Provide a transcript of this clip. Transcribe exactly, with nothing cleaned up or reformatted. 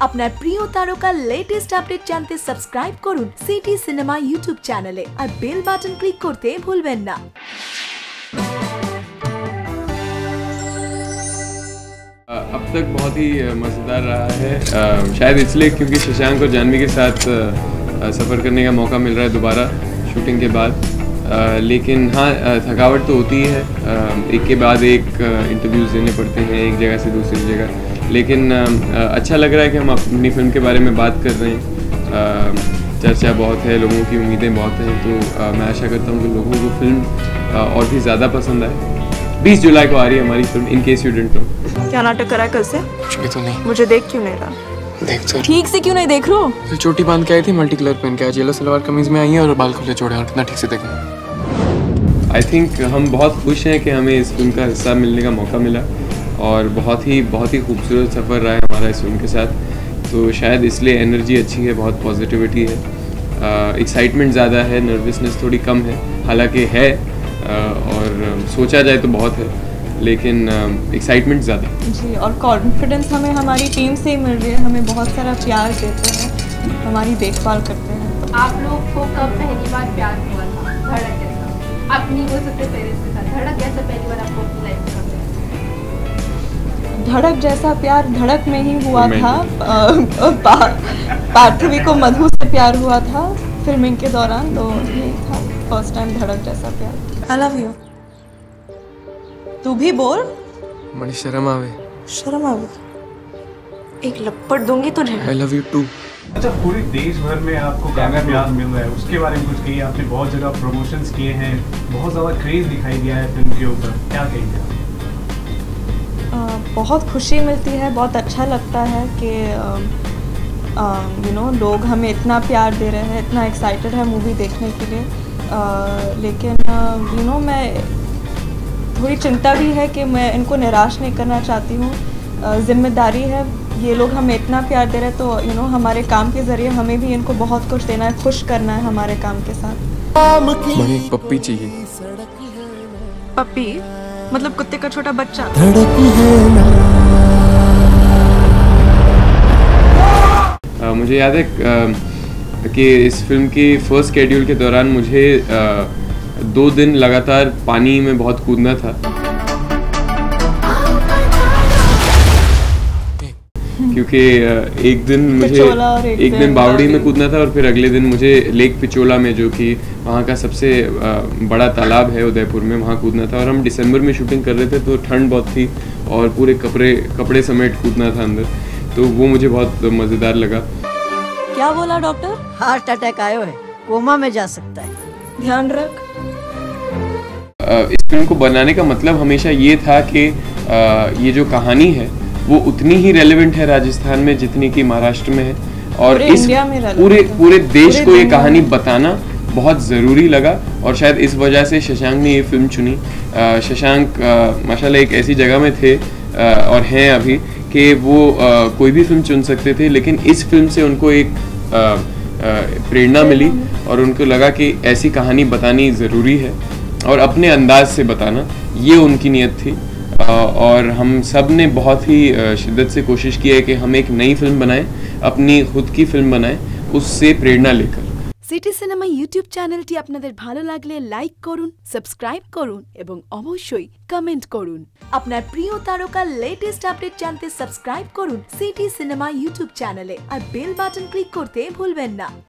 আপনার প্রিয় তারকার লেটেস্ট আপডেট জানতে সাবস্ক্রাইব করুন সিটি সিনেমা ইউটিউব চ্যানেলে আর বেল বাটন ক্লিক করতে ভুলবেন না। अब तक बहुत ही मज़ेदार रहा है, शायद इसलिए क्योंकि शशांक और जानवी के साथ सफ़र करने का मौका मिल रहा है दोबारा शूटिंग के बाद। लेकिन हाँ, थकावट तो होती है, एक के बाद एक इंटरव्यूज़ देने पड़ते हैं एक जगह से दूसरी जगह, लेकिन अच्छा लग रहा है कि हम अपनी फ़िल्म के बारे में बात कर रहे हैं। चर्चा बहुत है, लोगों की उम्मीदें बहुत हैं, तो मैं आशा करता हूँ कि लोगों को फ़िल्म और भी ज़्यादा पसंद आए। बीस जुलाई को आ रही है हमारी film, in case you didn't know. क्या नाटक करा है कल से? कुछ भी तो नहीं। मुझे देख क्यों नहीं रहा? देख तो ठीक से क्यों नहीं देख रहा? कल चोटी बांध के आई थी, मल्टी कलर पहन के आज येलो सलवार कमीज में आई है और बाल खुले छोड़े, और कितना ठीक से देखें। आई थिंक हम बहुत खुश हैं कि हमें इस फिल्म का हिस्सा मिलने का मौका मिला, और बहुत ही बहुत ही खूबसूरत सफ़र रहा है हमारा इस फिल्म के साथ। तो शायद इसलिए एनर्जी अच्छी है, बहुत पॉजिटिविटी है, एक्साइटमेंट ज़्यादा है, नर्वसनेस थोड़ी कम है, हालांकि है और सोचा जाए तो बहुत है, लेकिन एक्साइटमेंट ज़्यादा जी। और कॉन्फिडेंस हमें हमारी टीम से ही मिल रही है, हमें बहुत सारा प्यार देते हैं, हमारी देखभाल करते हैं। आप लोग को कब पहली बार प्यार हुआ था धड़क जैसा, अपनी वो सबसे पेरेंट्स के साथ? धड़क जैसा पहली बार आपको अपनी लाइफ में? धड़क जैसा प्यार धड़क में ही हुआ था। पा, पार्थवी को मधु से प्यार हुआ था फिल्मिंग के दौरान, तो यही था फर्स्ट टाइम धड़क जैसा प्यार। I love you. तू भी बोल। बड़ी शर्म आवे। शर्म आवे? एक लपट दूंगी तुझे। I love you too. अच्छा, पूरे देश भर में आपको गाना प्यार मिल रहा है, उसके बारे में कुछ कहिए। आपने बहुत जगह प्रमोशंस किए हैं, बहुत ज़्यादा क्रेज दिखाई दिया है फिल्म के ऊपर, क्या कहिए? बहुत खुशी मिलती है, बहुत अच्छा लगता है कि यू नो लोग हमें इतना प्यार दे रहे हैं, इतना एक्साइटेड है मूवी देखने के लिए। uh, लेकिन यू नो मैं थोड़ी चिंता भी है कि मैं इनको निराश नहीं करना चाहती हूँ। जिम्मेदारी है, ये लोग हमें इतना प्यार दे रहे हैं, तो यू नो हमारे काम के ज़रिए हमें भी इनको बहुत कुछ देना है, खुश करना है हमारे काम के साथ। मुझे एक पप्पी चाहिए। पप्पी मतलब कुत्ते का छोटा बच्चा? आ, मुझे याद है आ, कि इस फिल्म के फर्स्ट शेड्यूल के दौरान मुझे आ, दो दिन लगातार पानी में बहुत कूदना था, क्योंकि एक दिन मुझे एक, एक दिन बावड़ी में कूदना था, और फिर अगले दिन मुझे लेक पिचोला में, जो कि वहाँ का सबसे बड़ा तालाब है उदयपुर में, वहाँ कूदना था। और हम दिसंबर में शूटिंग कर रहे थे, तो ठंड बहुत थी और पूरे कपड़े कपड़े समेट कूदना था अंदर, तो वो मुझे बहुत मज़ेदार लगा। क्या बोला डॉक्टर? हार्ट अटैक आयो है, कोमा में जा सकता है, ध्यान रख। इस फिल्म को बनाने का मतलब हमेशा ये था कि ये जो कहानी है वो उतनी ही रेलेवेंट है राजस्थान में जितनी कि महाराष्ट्र में है, और इस पूरे पूरे देश को ये कहानी बताना बहुत ज़रूरी लगा, और शायद इस वजह से शशांक ने ये फिल्म चुनी। शशांक माशाल्लाह एक ऐसी जगह में थे और हैं अभी कि वो कोई भी फिल्म चुन सकते थे, लेकिन इस फिल्म से उनको एक प्रेरणा मिली और उनको लगा कि ऐसी कहानी बतानी ज़रूरी है और अपने अंदाज से बताना, ये उनकी नीयत थी। और हम सब ने बहुत ही शिद्दत से कोशिश की है कि हम एक नई फिल्म बनाएं, अपनी खुद की फिल्म बनाएं, उससे प्रेरणा लेकर। সিটি সিনেমা ইউটিউব চ্যানেলটি আপনাদের ভালো লাগলে লাইক করুন, সাবস্ক্রাইব করুন এবং অবশ্যই কমেন্ট করুন। আপনার প্রিয় তারকার লেটেস্ট আপডেট জানতে সাবস্ক্রাইব করুন সিটি সিনেমা ইউটিউব চ্যানেলে আর বেল বাটন ক্লিক করতে ভুলবেন না।